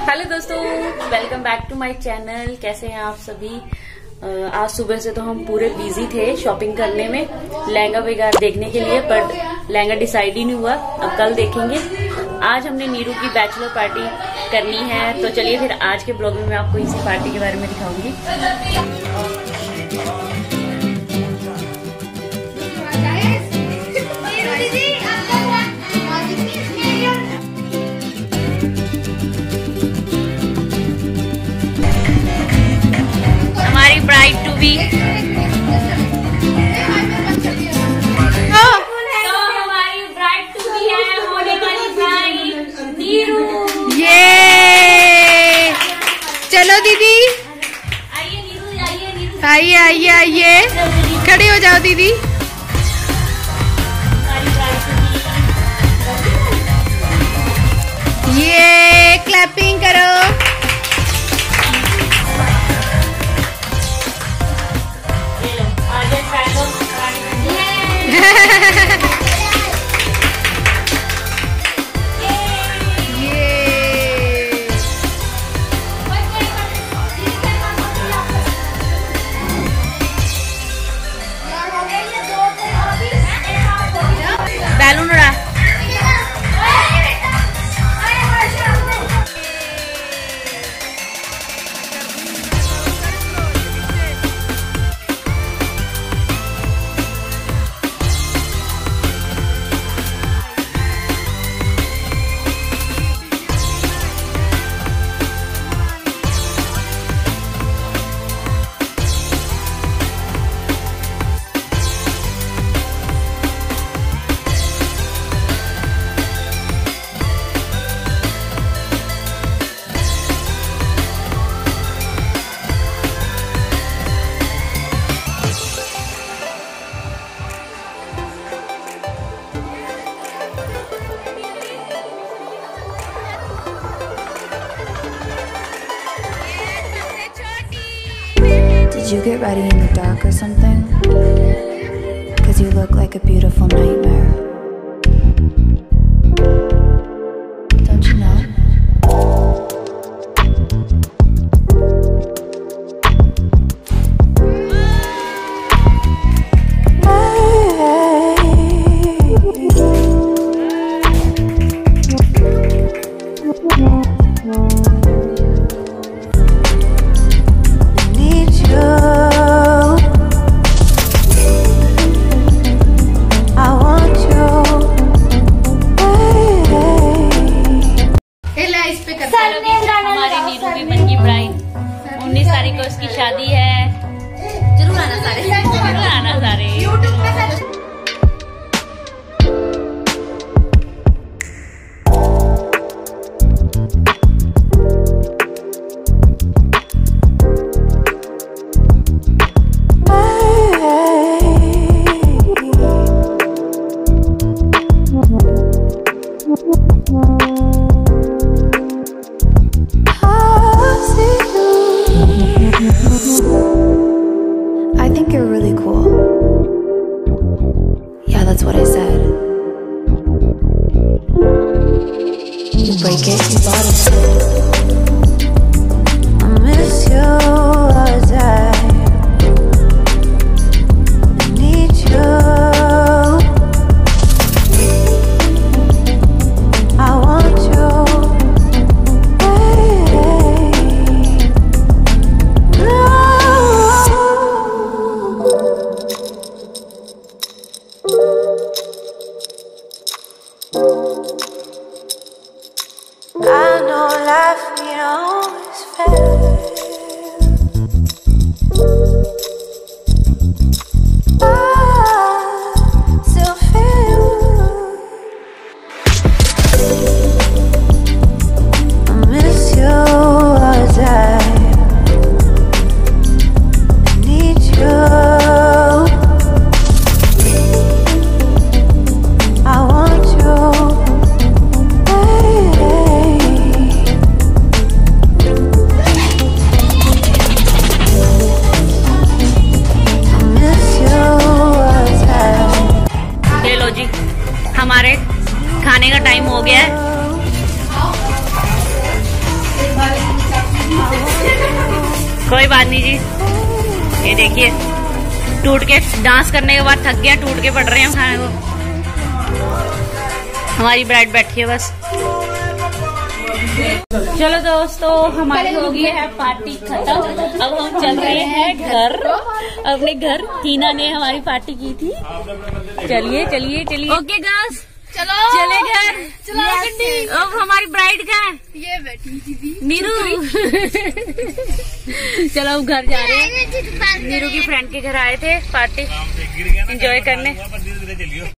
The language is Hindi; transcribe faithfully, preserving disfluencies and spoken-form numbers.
हेलो दोस्तों, welcome back to my channel. कैसे हैं आप सभी? आज सुबह से तो हम पूरे बिजी थे शॉपिंग करने में, लहंगा वगैरह देखने के लिए, पर लहंगा डिसाइड ही नहीं हुआ। अब कल देखेंगे। आज हमने नीरू की बैचलर पार्टी करनी है, तो चलिए फिर आज के ब्लॉग में मैं आपको इसी पार्टी के बारे में दिखाऊंगी। हमारी ब्राइड टू बी तो हमारी ब्राइड टू बी है, होने वाली ब्राइड नीरू। ये चलो दीदी, आइए नीरू, आइए नीरू, आइए आइए आइए, खड़ी हो जाओ दीदी। ये क्लैपिंग करो। बैलून उड़ा। Did you get ready in the dark or something? 'Cause you look like a beautiful nightmare. Don't you know? हमारी नीरू की बन की ब्राइड। उन्नीस तारीख को उसकी शादी है। जरूर आना सारे, जरूर आना सारे। यूट्यूब पे I think you're really cool. Yeah, that's what I said. You break it, you bought it. I miss you all the time. I need you. I want you. I know life ain't always fair. I still feel I miss you all the time. I need you. I want you. कोई बात नहीं जी। ये देखिए टूट के डांस करने के बाद थक गया, टूट के पड़ रहे हैं खाने को। हमारी ब्राइड बैठी है बस। चलो दोस्तों, हमारी हो गई है पार्टी खत्म। अब हम चल रहे हैं घर, अपने घर। टीना ने हमारी पार्टी की थी। चलिए चलिए चलिए। ओके गर्ल्स, चलो चले घर। चलो गड्डी। अब हमारी ब्राइड कहाँ है? ये बैठी दीदी नीरू। चलो अब घर जा रहे हैं। नीरू की फ्रेंड के घर आए थे पार्टी एंजॉय करने।